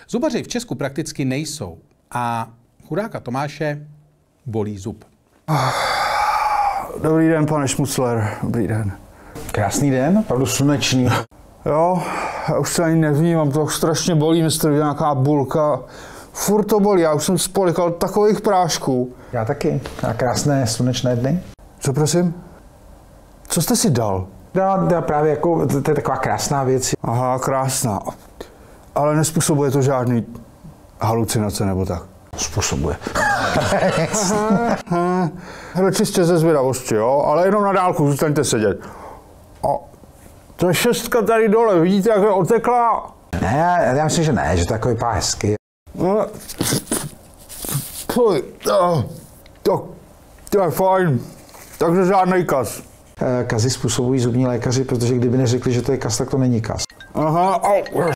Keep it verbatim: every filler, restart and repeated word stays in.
Zubaři v Česku prakticky nejsou a chudáka Tomáše bolí zub. Dobrý den, pane Šmucler. Dobrý den. Krásný den, opravdu slunečný. Jo, já už se ani nevnímám, to strašně bolí, mě strví nějaká bulka. Furt to bolí, já už jsem spolikal takových prášků. Já taky. A krásné slunečné dny. Co prosím? Co jste si dal? Já, já právě jako, to, to je taková krásná věc. Aha, krásná. Ale nespůsobuje to žádný halucinace nebo tak? Způsobuje. Hele, čistě ze zvědavosti, jo? Ale jenom na dálku, zůstaňte sedět. A ta šestka tady dole, vidíte, jak je oteklá? Ne, já, já myslím, že ne, že to jako vypadá hezky. No, fuj, to, to je fajn. Takže žádnej kas. Kazy způsobují zubní lékaři, protože kdyby neřekli, že to je kas, tak to není kas. Aha, au.